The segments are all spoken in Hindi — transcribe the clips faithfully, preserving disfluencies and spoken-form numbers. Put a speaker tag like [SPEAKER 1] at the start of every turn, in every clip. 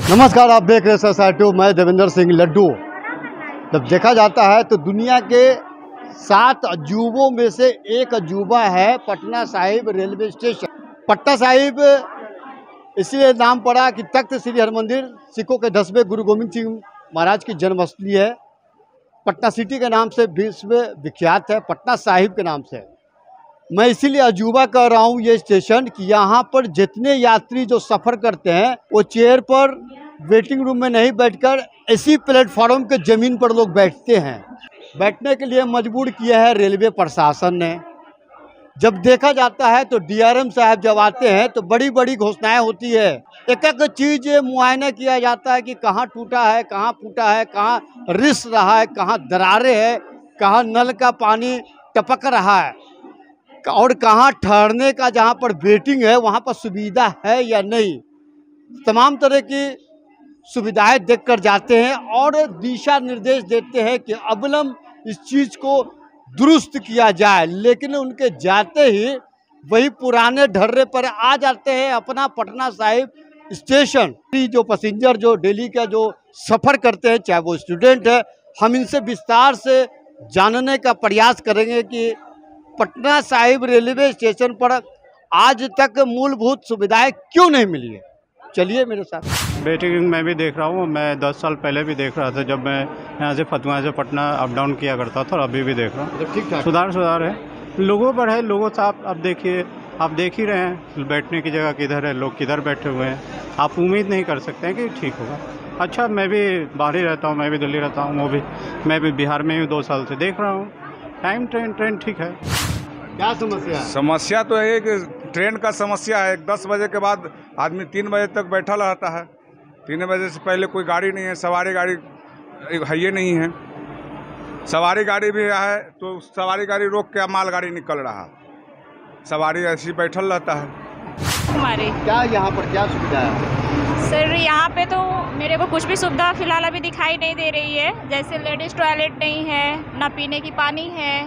[SPEAKER 1] नमस्कार, आप देख रहे हैं सोसाइटी। मैं देवेंद्र सिंह लड्डू। जब देखा जाता है तो दुनिया के सात अजूबों में से एक अजूबा है पटना साहिब रेलवे स्टेशन। पटना साहिब इसलिए नाम पड़ा कि तख्त श्री हरमंदिर सिखों के दसवें गुरु गोविंद सिंह महाराज की जन्मस्थली है। पटना सिटी के नाम से विश्व विख्यात है, पटना साहिब के नाम से। मैं इसीलिए अजूबा कह रहा हूँ ये स्टेशन कि यहाँ पर जितने यात्री जो सफ़र करते हैं वो चेयर पर वेटिंग रूम में नहीं बैठकर इसी प्लेटफॉर्म के ज़मीन पर लोग बैठते हैं। बैठने के लिए मजबूर किया है रेलवे प्रशासन ने। जब देखा जाता है तो डीआरएम साहब जब आते हैं तो बड़ी बड़ी घोषणाएं होती है, एक एक चीज़ मुआयना किया जाता है कि कहाँ टूटा है, कहाँ फूटा है, कहाँ रिस रहा है, कहाँ दरारें हैं, कहाँ नल का पानी टपक रहा है और कहाँ ठहरने का जहाँ पर वेटिंग है वहाँ पर सुविधा है या नहीं। तमाम तरह की सुविधाएं देखकर जाते हैं और दिशा निर्देश देते हैं कि अबलम इस चीज़ को दुरुस्त किया जाए, लेकिन उनके जाते ही वही पुराने ढर्रे पर आ जाते हैं। अपना पटना साहिब स्टेशन जो पैसेंजर जो डेली का जो सफ़र करते हैं, चाहे वो स्टूडेंट है, हम इनसे विस्तार से जानने का प्रयास करेंगे कि पटना साहिब रेलवे स्टेशन पर आज तक मूलभूत सुविधाएं क्यों नहीं मिली है। चलिए मेरे साथ।
[SPEAKER 2] वेटिंग मैं भी देख रहा हूँ। मैं दस साल पहले भी देख रहा था जब मैं यहाँ से फतुहा से पटना अप डाउन किया करता था, और अभी भी देख रहा हूँ।
[SPEAKER 1] ठीक ठाक
[SPEAKER 2] सुधार सुधार है, लोगों पर है। लोगों से आप अब देखिए, आप देख ही रहे हैं बैठने की जगह किधर है, लोग किधर बैठे हुए हैं। आप उम्मीद नहीं कर सकते हैं कि ठीक होगा। अच्छा, मैं भी बाहर ही रहता हूँ, मैं भी दिल्ली रहता हूँ, वो भी मैं भी बिहार में ही दो साल से देख रहा हूँ। टाइम ट्रेन ट्रेन ठीक है।
[SPEAKER 1] क्या समस्या है?
[SPEAKER 3] समस्या तो है कि ट्रेन का समस्या है। दस बजे के बाद आदमी तीन बजे तक बैठा रहता है। तीन बजे से पहले कोई गाड़ी नहीं है, सवारी गाड़ी है ही नहीं है। सवारी गाड़ी भी है तो सवारी गाड़ी रोक के मालगाड़ी निकल रहा, सवारी ऐसी बैठल रहता है।
[SPEAKER 4] हमारे
[SPEAKER 1] क्या यहाँ पर क्या सुविधा है?
[SPEAKER 4] सर यहाँ पे तो मेरे को कुछ भी सुविधा फिलहाल अभी दिखाई नहीं दे रही है। जैसे लेडीज़ टॉयलेट नहीं है, ना पीने की पानी है,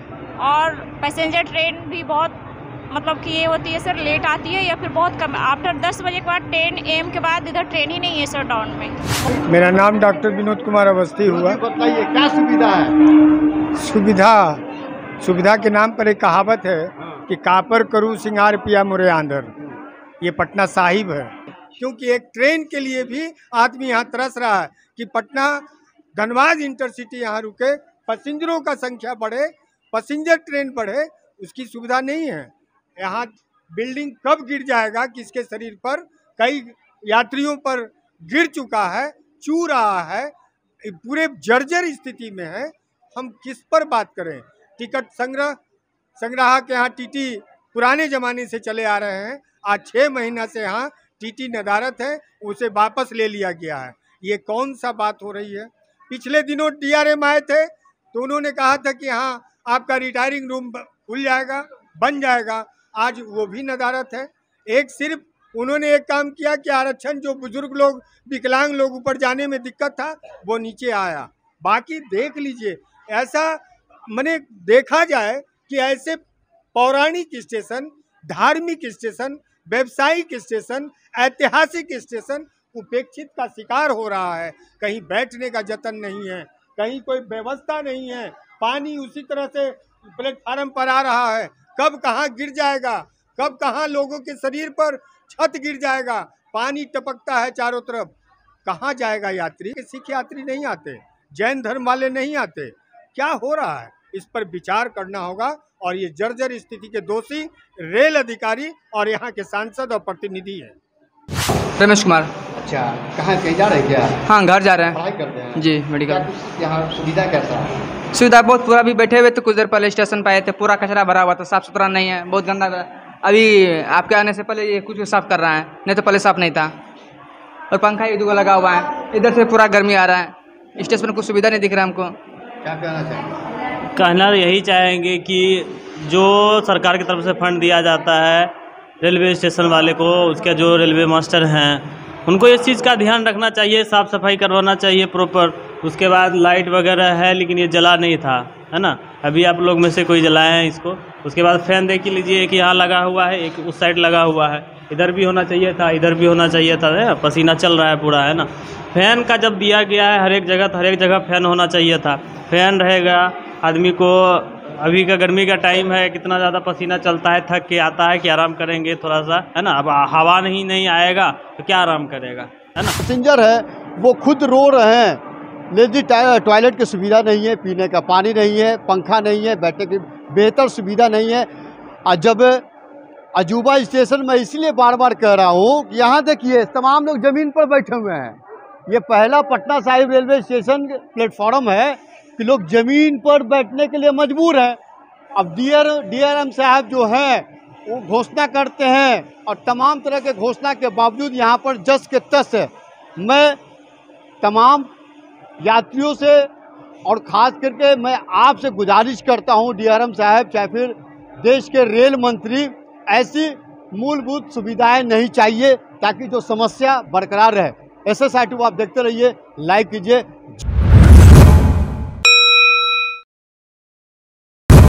[SPEAKER 4] और पैसेंजर ट्रेन भी बहुत मतलब कि ये होती है सर लेट आती है या फिर बहुत कम। आफ्टर दस बजे के बाद टेन एम के बाद इधर ट्रेन ही नहीं है सर टाउन में।
[SPEAKER 5] मेरा नाम डॉक्टर विनोद कुमार अवस्थी हुआ।
[SPEAKER 1] बताइए क्या सुविधा है?
[SPEAKER 5] सुविधा सुविधा के नाम पर एक कहावत है कि कापर करूँ सिंगार पिया मुरे आंधर। ये पटना साहिब है, क्योंकि एक ट्रेन के लिए भी आदमी यहाँ तरस रहा है कि पटना धनबाद इंटरसिटी यहाँ रुके, पैसेंजरों का संख्या बढ़े, पैसेंजर ट्रेन बढ़े, उसकी सुविधा नहीं है। यहाँ बिल्डिंग कब गिर जाएगा, किसके शरीर पर कई यात्रियों पर गिर चुका है, चू रहा है, पूरे जर्जर स्थिति में है। हम किस पर बात करें? टिकट संग्रह संग्राहक यहाँ टीटी पुराने ज़माने से चले आ रहे हैं। आज छः महीना से यहाँ टीटी नदारत है, उसे वापस ले लिया गया है। ये कौन सा बात हो रही है? पिछले दिनों डीआरएम आए थे तो उन्होंने कहा था कि हाँ आपका रिटायरिंग रूम खुल जाएगा, बन जाएगा। आज वो भी नदारत है। एक सिर्फ उन्होंने एक काम किया कि आरक्षण जो बुजुर्ग लोग, विकलांग लोग ऊपर जाने में दिक्कत था वो नीचे आया। बाकी देख लीजिए, ऐसा मैंने देखा जाए कि ऐसे पौराणिक स्टेशन, धार्मिक स्टेशन, व्यावसायिक स्टेशन, ऐतिहासिक स्टेशन उपेक्षित का शिकार हो रहा है। कहीं बैठने का जतन नहीं है, कहीं कोई व्यवस्था नहीं है। पानी उसी तरह से प्लेटफार्म पर आ रहा है। कब कहाँ गिर जाएगा, कब कहाँ लोगों के शरीर पर छत गिर जाएगा। पानी टपकता है चारों तरफ। कहाँ जाएगा यात्री? सिख यात्री नहीं आते, जैन धर्म वाले नहीं आते। क्या हो रहा है? इस पर विचार करना होगा। और ये जर्जर स्थिति के दोषी रेल अधिकारी और यहाँ के सांसद और प्रतिनिधि हैं।
[SPEAKER 6] रमेश कुमार।
[SPEAKER 1] अच्छा, कहाँ कहीं जा रहे हैं क्या?
[SPEAKER 6] हाँ, घर जा रहे हैं।
[SPEAKER 1] पढ़ाई करते हैं
[SPEAKER 6] जी, मेडिकल।
[SPEAKER 1] यहाँ सुविधा कैसा है?
[SPEAKER 6] सुविधा बहुत पूरा। भी बैठे हुए तो कुछ देर पहले स्टेशन पे आए थे, पूरा कचरा भरा हुआ था, साफ सुथरा नहीं है, बहुत गंदा था। अभी आपके आने से पहले ये कुछ साफ कर रहा है, नहीं तो पहले साफ नहीं था। और पंखा एक दो लगा हुआ है, इधर से पूरा गर्मी आ रहा है। स्टेशन में कुछ सुविधा नहीं दिख रहा हमको।
[SPEAKER 1] क्या कहना चाहेंगे?
[SPEAKER 7] कहना यही चाहेंगे कि जो सरकार की तरफ से फंड दिया जाता है रेलवे स्टेशन वाले को, उसके जो रेलवे मास्टर हैं उनको इस चीज़ का ध्यान रखना चाहिए, साफ़ सफाई करवाना चाहिए प्रॉपर। उसके बाद लाइट वगैरह है लेकिन ये जला नहीं था, है ना। अभी आप लोग में से कोई जलाए हैं इसको। उसके बाद फैन देख लीजिए, एक यहाँ लगा हुआ है, एक उस साइड लगा हुआ है। इधर भी होना चाहिए था, इधर भी होना चाहिए था, है पसीना चल रहा है पूरा, है ना। फैन का जब दिया गया है हर एक जगह, तो हर एक जगह फैन होना चाहिए था। फैन रहेगा, आदमी को अभी का गर्मी का टाइम है, कितना ज़्यादा पसीना चलता है, थक के आता है कि आराम करेंगे थोड़ा सा, है ना। अब हवा नहीं नहीं आएगा तो क्या आराम करेगा, है ना।
[SPEAKER 1] पैसेंजर है वो खुद रो रहे हैं, लेकिन टॉयलेट की सुविधा नहीं है, पीने का पानी नहीं है, पंखा नहीं है, बैठने की बेहतर सुविधा नहीं है। और जब अजूबा स्टेशन में इसलिए बार बार कह रहा हूँ कि यहाँ देखिए तमाम लोग ज़मीन पर बैठे हुए हैं। ये पहला Patna Sahib railway station platform है कि लोग ज़मीन पर बैठने के लिए मजबूर हैं। अब D R D R M साहब जो हैं वो घोषणा करते हैं और तमाम तरह के घोषणा के बावजूद यहाँ पर जस के तस है। मैं तमाम यात्रियों से और ख़ास करके मैं आपसे गुजारिश करता हूँ डी आर एम साहब चाहे फिर देश के रेल मंत्री, ऐसी मूलभूत सुविधाएं नहीं चाहिए ताकि जो समस्या बरकरार रहे। एस एस आई टू आप देखते रहिए, लाइक कीजिए।